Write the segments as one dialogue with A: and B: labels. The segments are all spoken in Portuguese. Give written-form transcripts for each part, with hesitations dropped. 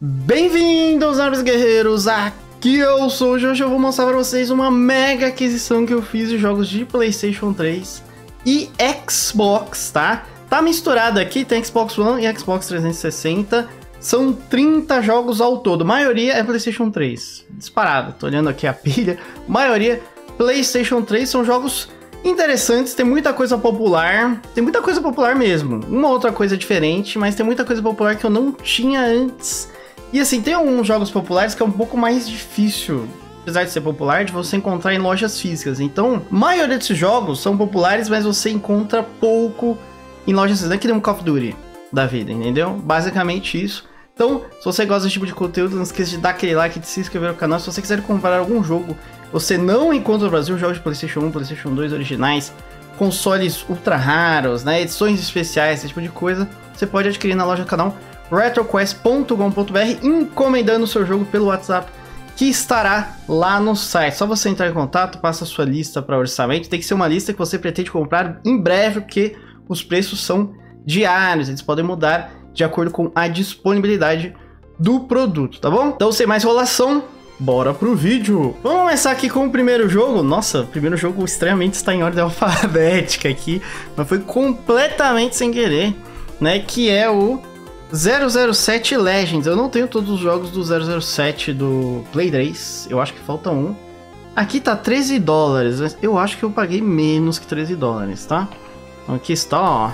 A: Bem-vindos, nobres guerreiros, aqui eu sou o Jojo. Eu vou mostrar para vocês uma mega aquisição que eu fiz de jogos de PlayStation 3 e Xbox, tá? Tá misturado aqui, tem Xbox One e Xbox 360, são 30 jogos ao todo, a maioria é PlayStation 3, disparado, tô olhando aqui a pilha, maioria PlayStation 3, são jogos interessantes, tem muita coisa popular mesmo, uma outra coisa diferente, mas tem muita coisa popular que eu não tinha antes. E assim, tem alguns jogos populares que é um pouco mais difícil, apesar de ser popular, de você encontrar em lojas físicas. Então, a maioria desses jogos são populares, mas você encontra pouco em lojas físicas. Não é que nem um Call of Duty da vida, entendeu? Basicamente isso. Então, se você gosta desse tipo de conteúdo, não esqueça de dar aquele like e de se inscrever no canal. Se você quiser comprar algum jogo, você não encontra no Brasil, jogos de PlayStation 1, PlayStation 2 originais, consoles ultra raros, né, edições especiais, esse tipo de coisa, você pode adquirir na loja do canal retroquest.com.br, encomendando o seu jogo pelo WhatsApp, que estará lá no site. Só você entrar em contato, passa a sua lista para orçamento. Tem que ser uma lista que você pretende comprar em breve, porque os preços são diários, eles podem mudar de acordo com a disponibilidade do produto, tá bom? Então, sem mais enrolação, bora pro vídeo. Vamos começar aqui com o primeiro jogo. Nossa, o primeiro jogo estranhamente está em ordem alfabética aqui, mas foi completamente sem querer, né? Que é o 007 Legends. Eu não tenho todos os jogos do 007 do Play 3, eu acho que falta um. Aqui tá 13 dólares, mas eu acho que eu paguei menos que 13 dólares, tá? Aqui está, ó.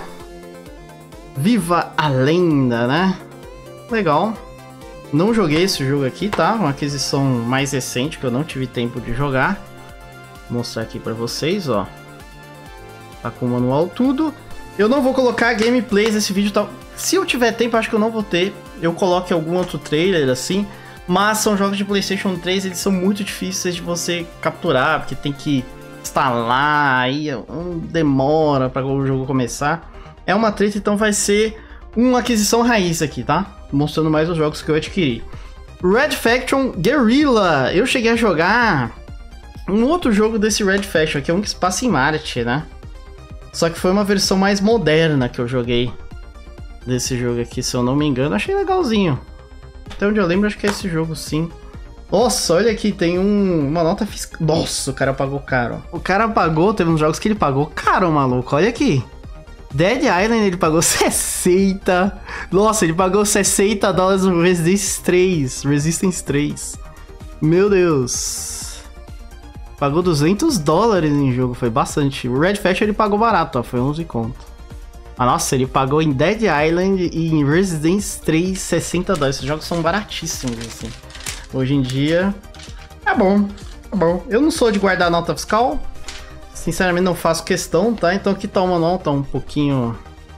A: Viva a lenda, né? Legal. Não joguei esse jogo aqui, tá? Uma aquisição mais recente que eu não tive tempo de jogar. Vou mostrar aqui pra vocês, ó. Tá com o manual tudo. Eu não vou colocar gameplays nesse vídeo, tá? Se eu tiver tempo, acho que eu não vou ter. Eu coloco algum outro trailer assim. Mas são jogos de PlayStation 3, eles são muito difíceis de você capturar, porque tem que instalar, aí demora pra o jogo começar. É uma treta, então vai ser uma aquisição raiz aqui, tá? Mostrando mais os jogos que eu adquiri. Red Faction Guerrilla. Eu cheguei a jogar um outro jogo desse Red Faction, que é um que se passa em Marte, né? Só que foi uma versão mais moderna que eu joguei desse jogo aqui, se eu não me engano. Achei legalzinho. Até onde eu lembro, acho que é esse jogo, sim. Nossa, olha aqui, tem uma nota fiscal. Nossa, o cara pagou caro. O cara pagou, teve uns jogos que ele pagou caro, maluco. Olha aqui. Dead Island ele pagou 60. Nossa, ele pagou 60 dólares no Resistance 3. Meu Deus. Pagou 200 dólares em jogo, foi bastante. O Red Faction ele pagou barato, ó, foi 11 conto. Ah, nossa, ele pagou em Dead Island e em Resistance 3 60 dólares. Esses jogos são baratíssimos, assim. Hoje em dia, é bom, é bom. Eu não sou de guardar nota fiscal. Sinceramente não faço questão, tá? Então aqui tá o manual, tá um pouquinho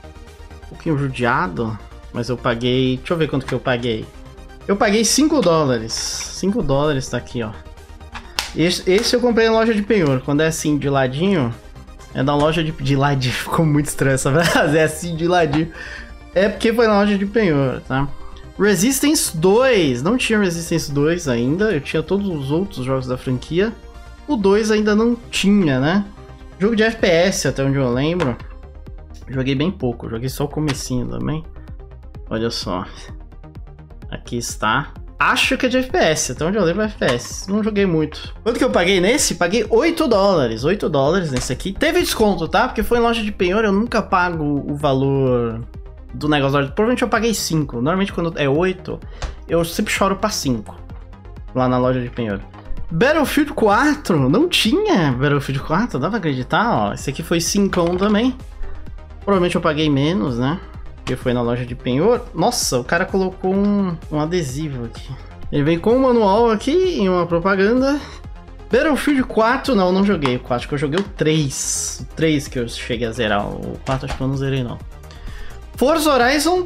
A: judiado. Mas eu paguei... Deixa eu ver quanto que eu paguei. Eu paguei 5 dólares. 5 dólares tá aqui, ó. Esse eu comprei na loja de penhor. Quando é assim, de ladinho... É da loja de ladinho. Ficou muito estranho essa frase. É assim, de ladinho. É porque foi na loja de penhor, tá? Resistance 2. Não tinha Resistance 2 ainda. Eu tinha todos os outros jogos da franquia. O 2 ainda não tinha, né? Jogo de FPS, até onde eu lembro. Joguei bem pouco, joguei só o comecinho também. Olha só. Aqui está. Acho que é de FPS, até onde eu lembro é FPS. Não joguei muito. Quanto que eu paguei nesse? Paguei 8 dólares. 8 dólares nesse aqui. Teve desconto, tá? Porque foi em loja de penhor, eu nunca pago o valor do negócio. Provavelmente eu paguei 5. Normalmente quando é 8, eu sempre choro pra 5. Lá na loja de penhor. Battlefield 4, não tinha Battlefield 4, dá pra acreditar, ó, esse aqui foi 5 também, provavelmente eu paguei menos, né, porque foi na loja de penhor. Nossa, o cara colocou um adesivo aqui, ele vem com um manual aqui e uma propaganda. Battlefield 4, não joguei o 4, acho que eu joguei o 3 que eu cheguei a zerar, o 4 acho que eu não zerei não. Forza Horizon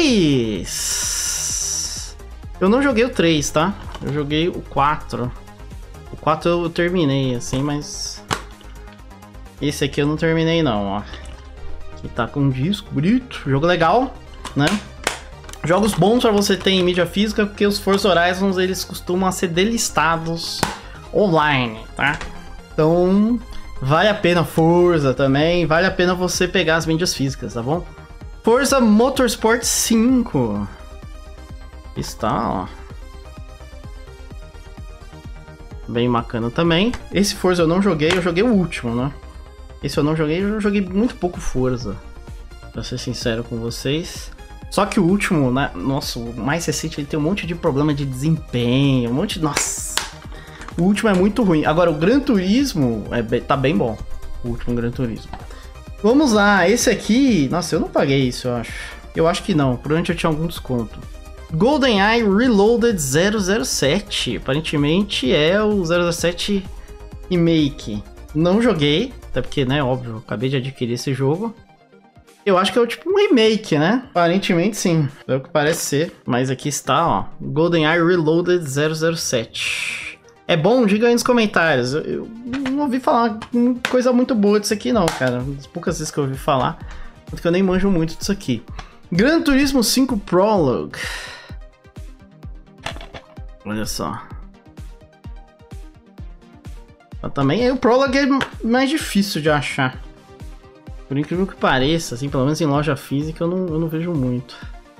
A: 3, eu não joguei o 3, tá, eu joguei o 4. O 4 eu terminei, assim, mas... Esse aqui eu não terminei, não, ó. Aqui tá com um disco bonito. Jogo legal, né? Jogos bons pra você ter em mídia física, porque os Forza Horizons, eles costumam ser delistados online, tá? Então, vale a pena Forza também. Vale a pena você pegar as mídias físicas, tá bom? Forza Motorsport 5. Está, ó. Bem bacana também. Esse Forza eu não joguei, eu joguei o último, né? Esse eu não joguei, eu joguei muito pouco Forza. Pra ser sincero com vocês. Só que o último, né? Nossa, o mais recente, ele tem um monte de problema de desempenho, um monte de... Nossa! O último é muito ruim. Agora, o Gran Turismo tá bem bom. O último Gran Turismo. Vamos lá, esse aqui... Nossa, eu não paguei isso, eu acho. Eu acho que não, provavelmente eu tinha algum desconto. GoldenEye Reloaded 007. Aparentemente é o 007 Remake. Não joguei, até porque, né, óbvio, eu acabei de adquirir esse jogo. Eu acho que é tipo um remake, né? Aparentemente sim, é o que parece ser. Mas aqui está, ó, GoldenEye Reloaded 007. É bom? Diga aí nos comentários. Eu não ouvi falar coisa muito boa disso aqui não, cara. As poucas vezes que eu ouvi falar, porque eu nem manjo muito disso aqui. Gran Turismo 5 Prologue. Olha só. Mas também o Prologue é mais difícil de achar. Por incrível que pareça, assim, pelo menos em loja física eu não vejo muito.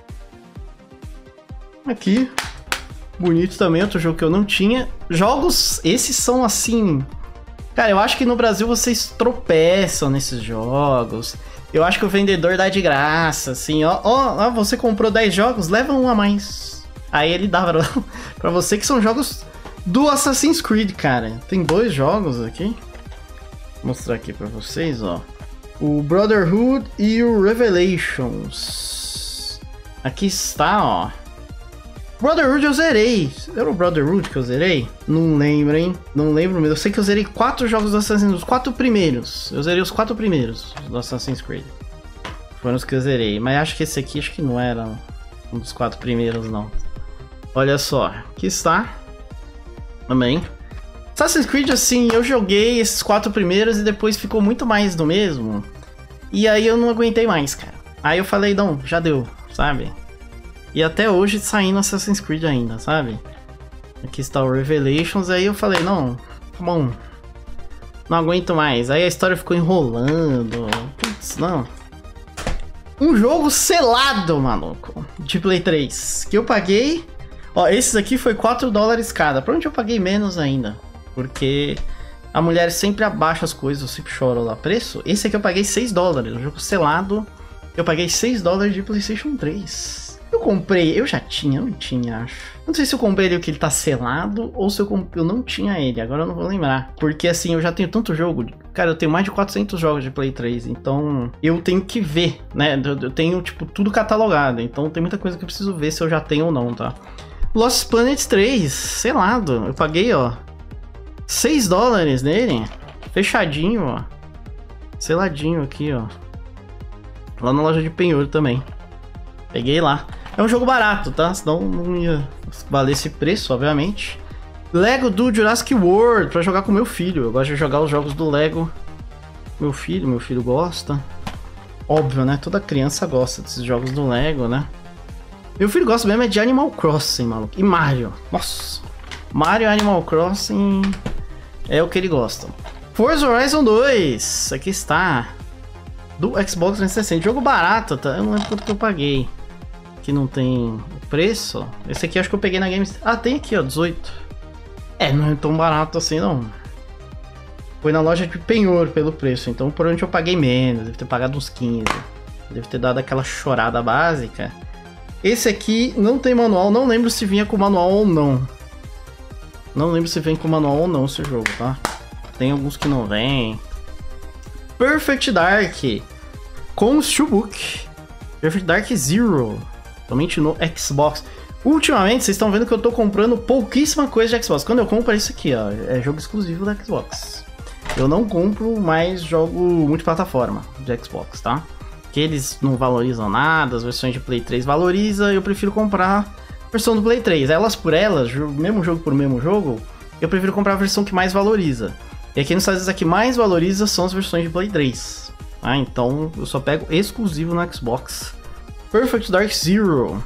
A: Aqui, bonito também, outro jogo que eu não tinha. Jogos, esses são assim... Cara, eu acho que no Brasil vocês tropeçam nesses jogos. Eu acho que o vendedor dá de graça, assim, ó, você comprou 10 jogos, leva um a mais. Aí ele dá pra você, que são jogos do Assassin's Creed, cara. Tem 2 jogos aqui. Vou mostrar aqui pra vocês, ó. O Brotherhood e o Revelations. Aqui está, ó. Brotherhood eu zerei. Era o Brotherhood que eu zerei? Não lembro, hein? Não lembro mesmo. Eu sei que eu zerei 4 jogos do Assassin's Creed. Os 4 primeiros. Eu zerei os 4 primeiros do Assassin's Creed. Foram os que eu zerei. Mas acho que esse aqui acho que não era um dos 4 primeiros, não. Olha só. Aqui está. Também. Assassin's Creed, assim, eu joguei esses 4 primeiros e depois ficou muito mais do mesmo. E aí eu não aguentei mais, cara. Aí eu falei, não, já deu, sabe? E até hoje saindo Assassin's Creed ainda, sabe? Aqui está o Revelations, aí eu falei, não, tá bom. Não aguento mais. Aí a história ficou enrolando. Putz, não. Um jogo selado, maluco, de Play 3, que eu paguei... Ó, esses aqui foi $4 cada. Pra onde eu paguei menos ainda. Porque a mulher sempre abaixa as coisas, eu sempre choro lá. Preço? Esse aqui eu paguei $6. Um jogo selado. Eu paguei $6 de PlayStation 3. Eu comprei, eu já tinha, não tinha, acho. Não sei se eu comprei ele que ele tá selado ou se eu não tinha ele, agora eu não vou lembrar. Porque assim, eu já tenho tanto jogo. Cara, eu tenho mais de 400 jogos de Play 3, então eu tenho que ver, né? Eu tenho, tipo, tudo catalogado. Então tem muita coisa que eu preciso ver se eu já tenho ou não, tá? Lost Planet 3, selado. Eu paguei, ó, $6 nele. Fechadinho, ó. Seladinho aqui, ó. Lá na loja de penhor também. Peguei lá. É um jogo barato, tá? Senão não ia valer esse preço, obviamente. Lego do Jurassic World, pra jogar com meu filho. Eu gosto de jogar os jogos do Lego. Meu filho gosta. Óbvio, né? Toda criança gosta desses jogos do Lego, né? Meu filho gosta mesmo é de Animal Crossing, maluco. E Mario. Nossa. Mario e Animal Crossing é o que ele gosta. Forza Horizon 2. Aqui está. Do Xbox 360. Jogo barato, tá? Eu não lembro quanto que eu paguei. Aqui não tem preço. Esse aqui acho que eu peguei na Games... Ah, tem aqui, ó. 18. É, não é tão barato assim, não. Foi na loja de penhor pelo preço. Então, por onde eu paguei menos. Deve ter pagado uns 15. Deve ter dado aquela chorada básica. Esse aqui não tem manual, não lembro se vinha com manual ou não. Não lembro se vem com manual ou não esse jogo, tá? Tem alguns que não vem. Perfect Dark com Steelbook. Perfect Dark Zero, somente no Xbox. Ultimamente, vocês estão vendo que eu tô comprando pouquíssima coisa de Xbox. Quando eu compro é isso aqui, ó, é jogo exclusivo da Xbox. Eu não compro mais jogo multiplataforma de Xbox, tá? Que eles não valorizam nada, as versões de Play 3 valorizam, eu prefiro comprar a versão do Play 3. Elas por elas, mesmo jogo por mesmo jogo, eu prefiro comprar a versão que mais valoriza. E aqui nos Estados Unidos, a que mais valoriza são as versões de Play 3. Ah, então eu só pego exclusivo no Xbox. Perfect Dark Zero.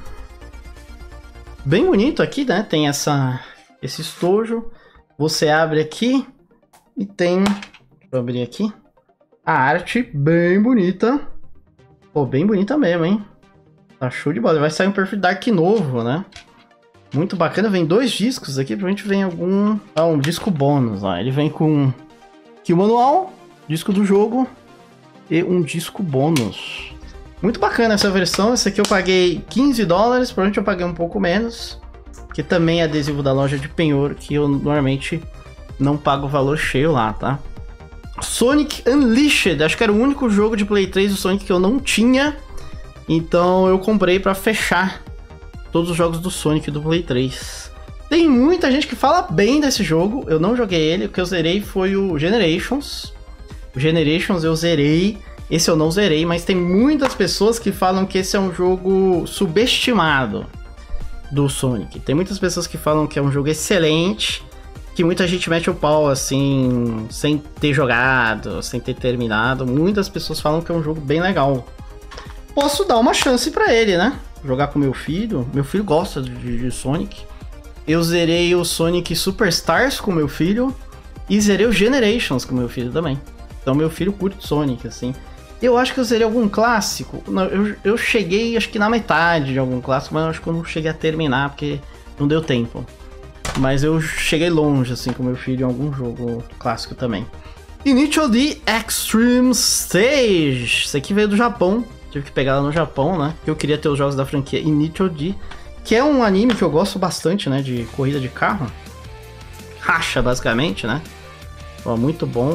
A: Bem bonito aqui, né? Tem esse estojo. Você abre aqui e tem... Deixa eu abrir aqui. A arte bem bonita. Pô, bem bonita mesmo, hein? Tá show de bola. Vai sair um Perfect Dark novo, né? Muito bacana, vem 2 discos aqui, provavelmente vem algum... Ah, um disco bônus, ó. Ele vem com aqui o manual, disco do jogo e um disco bônus. Muito bacana essa versão, essa aqui eu paguei $15, provavelmente eu paguei um pouco menos, que também é adesivo da loja de penhor, que eu normalmente não pago o valor cheio lá, tá? Sonic Unleashed, acho que era o único jogo de Play 3 do Sonic que eu não tinha, então eu comprei pra fechar todos os jogos do Sonic do Play 3. Tem muita gente que fala bem desse jogo, eu não joguei ele, o que eu zerei foi o Generations. O Generations eu zerei, esse eu não zerei, mas tem muitas pessoas que falam que esse é um jogo subestimado do Sonic. Tem muitas pessoas que falam que é um jogo excelente, que muita gente mete o pau assim, sem ter jogado, sem ter terminado. Muitas pessoas falam que é um jogo bem legal. Posso dar uma chance pra ele, né? Jogar com meu filho gosta de Sonic. Eu zerei o Sonic Superstars com meu filho e zerei o Generations com meu filho também. Então meu filho curte Sonic, assim. Eu acho que eu zerei algum clássico. Não, eu cheguei, acho que na metade de algum clássico, mas eu acho que eu não cheguei a terminar, porque não deu tempo. Mas eu cheguei longe, assim, com meu filho em algum jogo clássico também. Initial D Extreme Stage. Isso aqui veio do Japão. Tive que pegar lá no Japão, né? Eu queria ter os jogos da franquia Initial D, que é um anime que eu gosto bastante, né? De corrida de carro. Racha, basicamente, né? Ó, muito bom.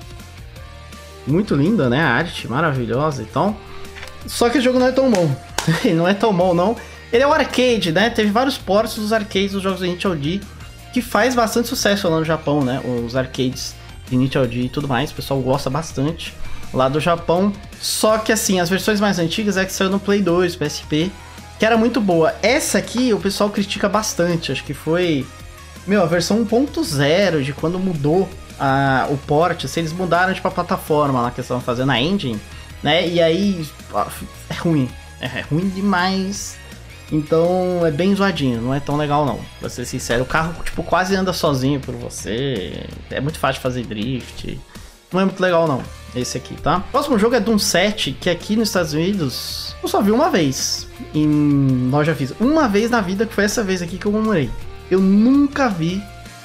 A: Muito linda, né? A arte maravilhosa e tal. Só que o jogo não é tão bom. Ele não é tão bom, não. Ele é um arcade, né? Teve vários ports dos arcades dos jogos do Initial D, que faz bastante sucesso lá no Japão, né? Os arcades de Initial D e tudo mais. O pessoal gosta bastante lá do Japão. Só que assim, as versões mais antigas é que saiu no Play 2, PSP, que era muito boa. Essa aqui o pessoal critica bastante. Acho que foi, a versão 1.0 de quando mudou o port. Se eles mudaram tipo a plataforma lá que eles estavam fazendo, a engine, né? E aí é ruim. É ruim demais. Então é bem zoadinho, não é tão legal não, pra ser sincero. O carro tipo quase anda sozinho por você. É muito fácil de fazer drift. Não é muito legal não, esse aqui, tá? O próximo jogo é Doom 7, que aqui nos Estados Unidos eu só vi uma vez em loja física. Uma vez na vida, que foi essa vez aqui que eu comemorei. Eu nunca vi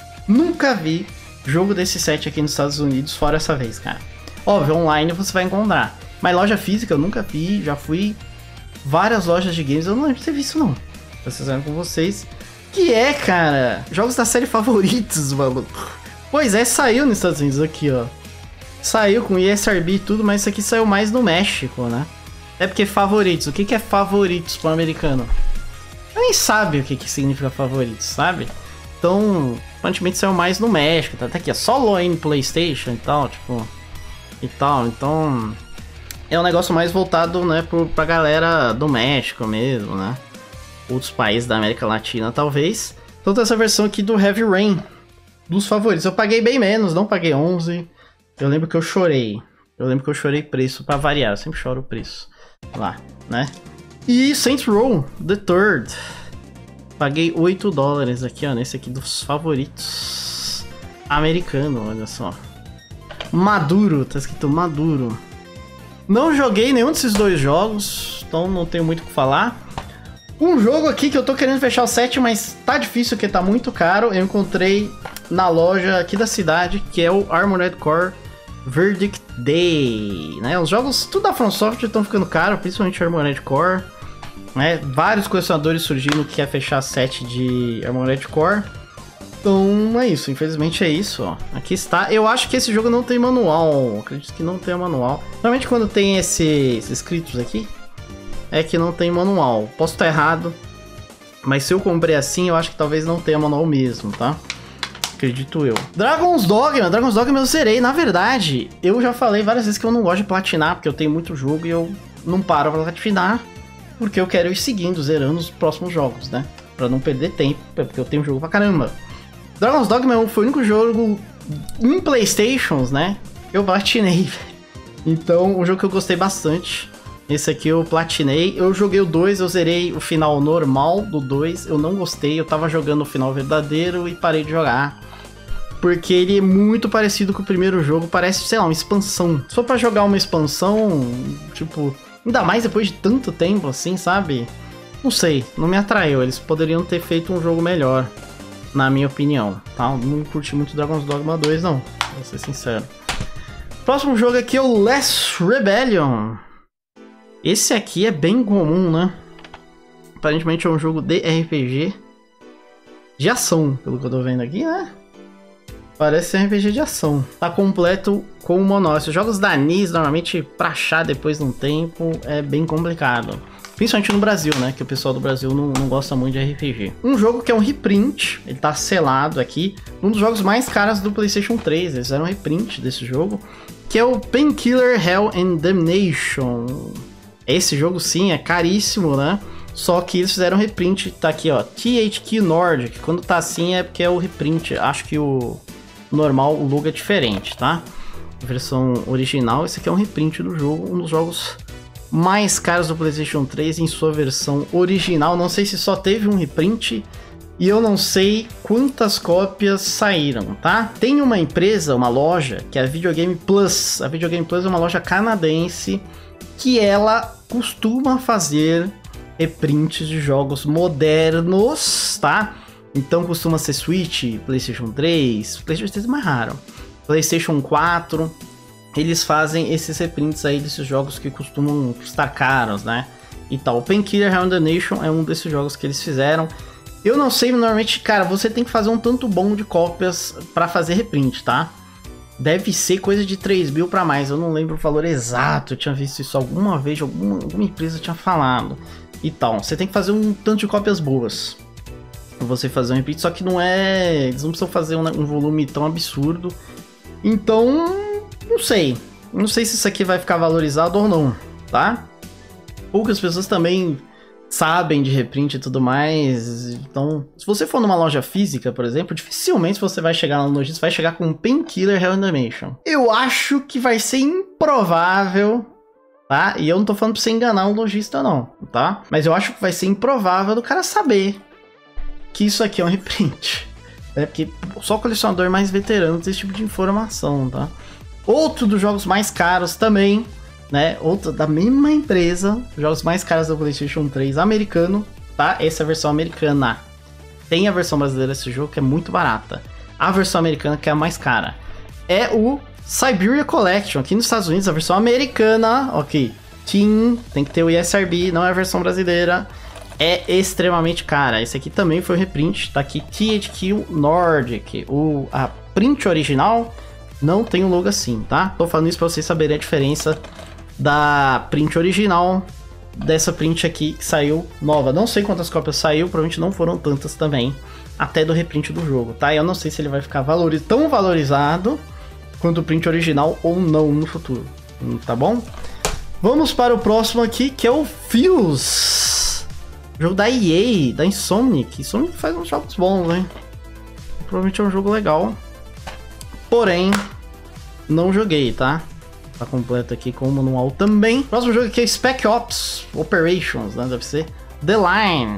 A: jogo desse 7 aqui nos Estados Unidos, fora essa vez, cara. Óbvio, online você vai encontrar, mas loja física eu nunca vi. Já fui várias lojas de games, eu não lembro de ter visto não, pra ser sincero com vocês. Que é, cara, jogos da série favoritos, maluco. Pois é, saiu nos Estados Unidos aqui, ó. Saiu com ESRB e tudo, mas isso aqui saiu mais no México, né? É porque favoritos, o que é favoritos para o americano? Nem sabe o que significa favoritos, sabe? Então, aparentemente saiu mais no México, tá aqui, é solo em PlayStation e tal, tipo... E tal, então... É um negócio mais voltado, né, pra galera do México mesmo, né? Outros países da América Latina, talvez. Então tem essa versão aqui do Heavy Rain, dos favoritos. Eu paguei bem menos, não paguei 11. Eu lembro que eu chorei. Preço, pra variar. Eu sempre choro o preço lá, né? E Saints Row The Third. Paguei $8 aqui, ó, nesse aqui dos favoritos. Americano, olha só. Maduro, tá escrito Maduro. Não joguei nenhum desses dois jogos, então não tenho muito o que falar. Um jogo aqui que eu tô querendo fechar o 7, mas tá difícil porque tá muito caro. Eu encontrei na loja aqui da cidade, que é o Armored Core Verdict Day, né? Os jogos, tudo da From Software estão ficando caro, principalmente o Armored Core, né? Vários colecionadores surgindo que quer fechar 7 de Armored Core. Então é isso, infelizmente é isso, ó. Aqui está. Eu acho que esse jogo não tem manual. Acredito que não tem manual. Normalmente quando tem esses escritos aqui, é que não tem manual. Posso estar errado, mas se eu comprei assim, eu acho que talvez não tenha manual mesmo, tá? Acredito eu. Dragon's Dogma eu zerei. Na verdade, eu já falei várias vezes que eu não gosto de platinar, porque eu tenho muito jogo e eu não paro pra platinar, porque eu quero ir seguindo, zerando os próximos jogos, né? Pra não perder tempo, porque eu tenho jogo pra caramba. Dragon's Dogma foi o único jogo em Playstations, né? Eu platinei. Então, um jogo que eu gostei bastante. Esse aqui eu platinei. Eu joguei o 2, eu zerei o final normal do 2. Eu não gostei, eu tava jogando o final verdadeiro e parei de jogar. Porque ele é muito parecido com o primeiro jogo. Parece, sei lá, uma expansão. Se for pra jogar uma expansão, tipo... Ainda mais depois de tanto tempo, assim, sabe? não sei, não me atraiu. Eles poderiam ter feito um jogo melhor, na minha opinião, tá? Eu não curti muito Dragon's Dogma 2, não, pra ser sincero. Próximo jogo aqui é o Last Rebellion. Esse aqui é bem comum, né? Aparentemente é um jogo de RPG de ação, pelo que eu tô vendo aqui, né? Parece ser RPG de ação. Tá completo com o manual. Esses jogos da NIS, normalmente, pra achar depois de um tempo, é bem complicado. Principalmente no Brasil, né? Que o pessoal do Brasil não gosta muito de RPG. Um jogo que é um reprint, ele tá selado aqui. Um dos jogos mais caros do PlayStation 3. Eles fizeram um reprint desse jogo, que é o Painkiller Hell and Damnation. Esse jogo, sim, é caríssimo, né? Só que eles fizeram um reprint, tá aqui, ó, THQ Nordic. Quando tá assim é porque é o reprint. Acho que o normal, o logo é diferente, tá? A versão original, esse aqui é um reprint do jogo, um dos jogos mais caros do PlayStation 3 em sua versão original. Não sei se só teve um reprint e eu não sei quantas cópias saíram, tá? Tem uma empresa, uma loja, que é a Videogame Plus. A Videogame Plus é uma loja canadense que ela costuma fazer reprints de jogos modernos, tá? Então costuma ser Switch, PlayStation 3, PlayStation 3 é mais raro, PlayStation 4, eles fazem esses reprints aí desses jogos que costumam custar caros, né? E tal. O Painkiller Hell and Damnation é um desses jogos que eles fizeram. Eu não sei, normalmente, cara, você tem que fazer um tanto bom de cópias pra fazer reprint, tá? Deve ser coisa de 3 mil pra mais, eu não lembro o valor exato, eu tinha visto isso alguma vez, alguma empresa tinha falado e tal. Você tem que fazer um tanto de cópias boas pra você fazer um reprint, só que não é... eles não precisam fazer um volume tão absurdo. Então, não sei se isso aqui vai ficar valorizado ou não, tá? Poucas pessoas também sabem de reprint e tudo mais. Então, se você for numa loja física, por exemplo, dificilmente você vai chegar lá no lojista, vai chegar com um Painkiller Hell and Damnation. Eu acho que vai ser improvável, tá? E eu não tô falando pra você enganar um lojista não, tá? Mas eu acho que vai ser improvável do cara saber que isso aqui é um reprint. É porque só o colecionador mais veterano tem esse tipo de informação, tá? Outro dos jogos mais caros também, né? Outro da mesma empresa, jogos mais caros do PlayStation 3 americano, tá? Essa é a versão americana. Tem a versão brasileira desse jogo que é muito barata. A versão americana que é a mais cara. É o Siberia Collection. Aqui nos Estados Unidos, a versão americana, ok. Tem que ter o ESRB, não é a versão brasileira. É extremamente cara. Esse aqui também foi o reprint. Tá aqui THQ Nordic. A print original não tem um logo assim, tá? Tô falando isso pra vocês saberem a diferença da print original dessa print aqui que saiu nova. Não sei quantas cópias saiu, provavelmente não foram tantas também, até do reprint do jogo, tá? Eu não sei se ele vai ficar tão valorizado quanto o print original ou não no futuro, tá bom? Vamos para o próximo aqui, que é o Fuse. Jogo da EA, da Insomniac. Insomniac faz uns jogos bons, hein? Provavelmente é um jogo legal. Porém, não joguei, tá? Tá completo aqui com o manual também. Próximo jogo aqui é Spec Ops Operations, né? Deve ser The Line.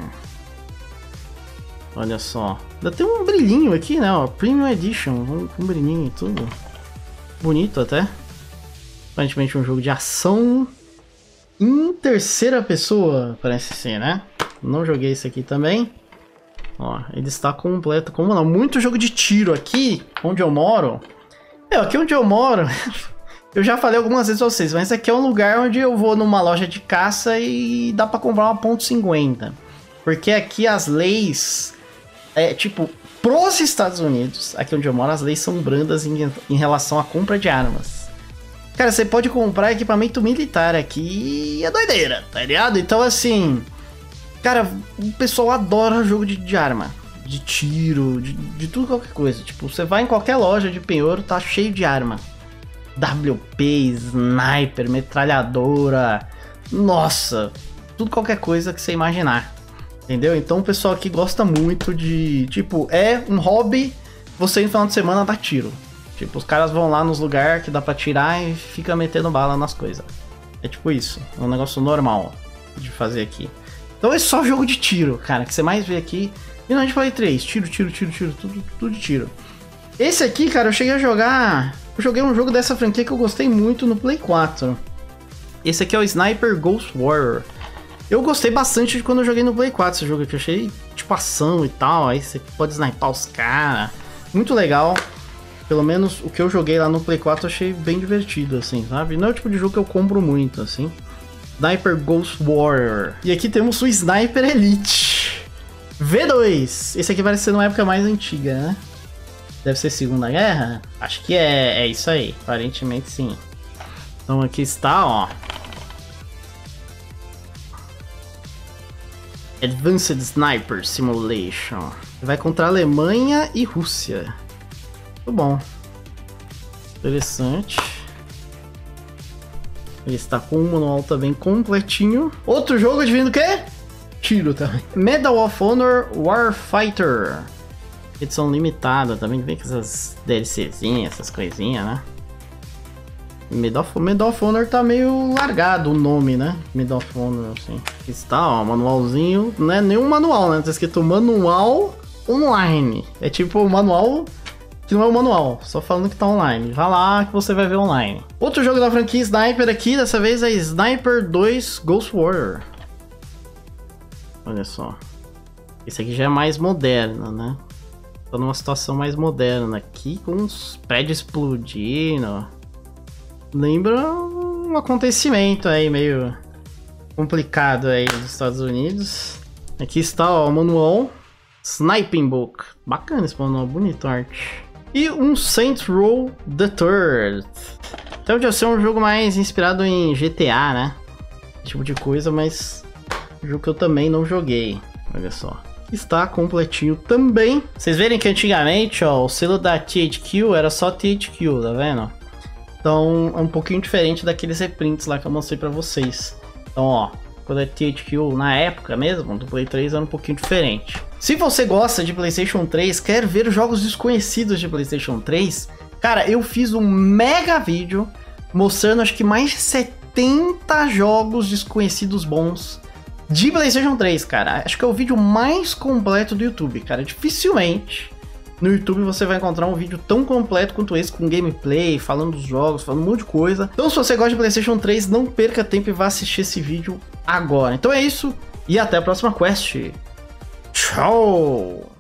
A: Olha só. Ainda tem um brilhinho aqui, né? Ó, Premium Edition. Um brilhinho e tudo. Bonito até. Aparentemente um jogo de ação em terceira pessoa, parece ser, né? Não joguei esse aqui também. Ó, ele está completo com o manual. Muito jogo de tiro aqui, onde eu moro. Aqui onde eu moro... Eu já falei algumas vezes pra vocês, mas aqui é um lugar onde eu vou numa loja de caça e dá pra comprar uma .50. Porque aqui as leis, tipo, pros Estados Unidos, aqui onde eu moro, as leis são brandas em relação à compra de armas. Cara, você pode comprar equipamento militar aqui e é doideira, tá ligado? Então, assim, cara, o pessoal adora jogo de arma, de tiro, de tudo, qualquer coisa. Tipo, você vai em qualquer loja de penhor, tá cheio de arma. WP, sniper, metralhadora, nossa, tudo qualquer coisa que você imaginar, entendeu? Então o pessoal aqui gosta muito de, tipo, é um hobby você no final de semana dar tiro. Tipo, os caras vão lá nos lugares que dá pra tirar e fica metendo bala nas coisas. É tipo isso, é um negócio normal de fazer aqui. Então é só jogo de tiro, cara, que você mais vê aqui. E não, a gente Play 3, tiro, tudo de tiro. Esse aqui, cara, eu cheguei a jogar... Eu joguei um jogo dessa franquia que eu gostei muito no Play 4. Esse aqui é o Sniper Ghost Warrior. Eu gostei bastante de quando eu joguei no Play 4 esse jogo aqui. Eu achei tipo ação e tal. Aí você pode sniper os caras. Muito legal. Pelo menos o que eu joguei lá no Play 4 eu achei bem divertido, assim, sabe? Não é o tipo de jogo que eu compro muito, assim. Sniper Ghost Warrior. E aqui temos o Sniper Elite V2. Esse aqui parece ser numa época mais antiga, né? Deve ser Segunda Guerra? Acho que é isso aí. Aparentemente sim. Então aqui está, ó. Advanced Sniper Simulation. Vai contra a Alemanha e Rússia. Muito bom. Interessante. Ele está com um manual também completinho. Outro jogo, adivinha do quê? Tiro também. Medal of Honor Warfighter. Edição limitada também. Vem com essas DLCzinhas, essas coisinhas, né? Medal of Honor tá meio largado o nome, né? Medal of Honor, assim. Aqui está, ó, manualzinho. Não é nenhum manual, né? Tá escrito Manual Online. É tipo o manual que não é o manual, só falando que tá online. Vá lá que você vai ver online. Outro jogo da franquia Sniper aqui, dessa vez é Sniper 2 Ghost Warrior. Olha só. Esse aqui já é mais moderno, né? Tô numa situação mais moderna aqui, com uns prédios explodindo. Lembra um acontecimento aí meio complicado aí dos Estados Unidos. Aqui está, ó, o manual Sniping Book. Bacana esse manual, bonito arte. E um Saints Row the Third. Então deve ser um jogo mais inspirado em GTA, né? Esse tipo de coisa, mas um jogo que eu também não joguei. Olha só. Está completinho também. Vocês verem que antigamente, ó, o selo da THQ era só THQ, tá vendo? Então é um pouquinho diferente daqueles reprints lá que eu mostrei pra vocês. Então, ó, quando é THQ na época mesmo, do Play 3 era um pouquinho diferente. Se você gosta de PlayStation 3, quer ver jogos desconhecidos de PlayStation 3, cara, eu fiz um mega vídeo mostrando acho que mais de 70 jogos desconhecidos bons de PlayStation 3, cara. Acho que é o vídeo mais completo do YouTube, cara. Dificilmente no YouTube você vai encontrar um vídeo tão completo quanto esse, com gameplay, falando dos jogos, falando um monte de coisa. Então se você gosta de PlayStation 3, não perca tempo e vá assistir esse vídeo agora. Então é isso, e até a próxima quest. Tchau!